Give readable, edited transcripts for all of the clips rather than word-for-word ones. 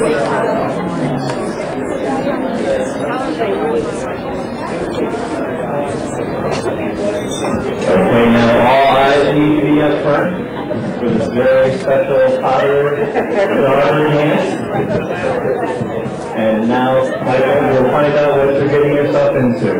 Okay, now all eyes need to be up front for this very special powder in hand. And now, Michael, you'll find out what you're getting yourself into.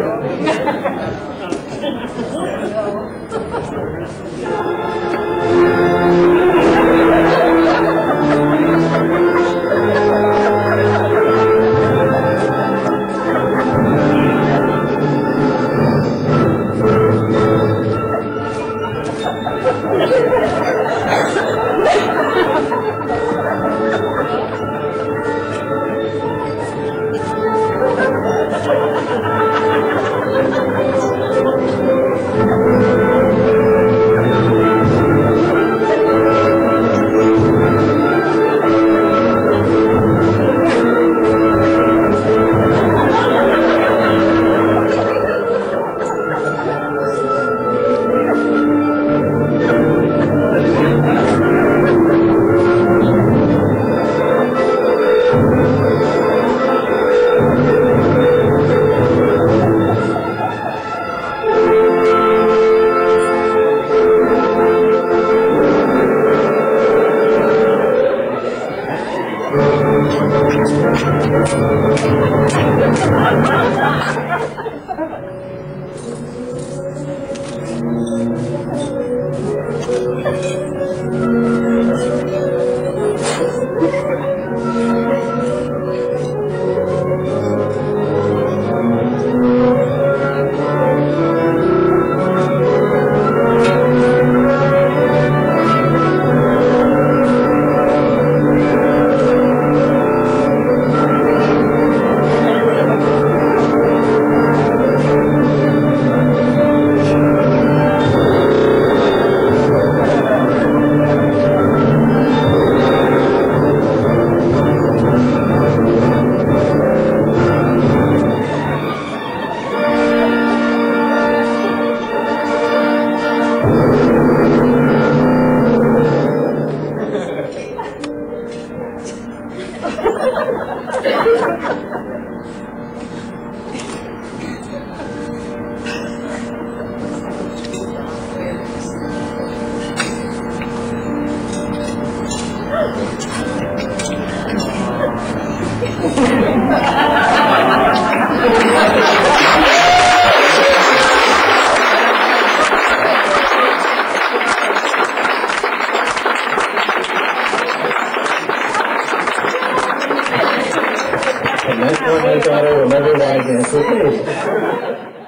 And that's what my daughter will never want again.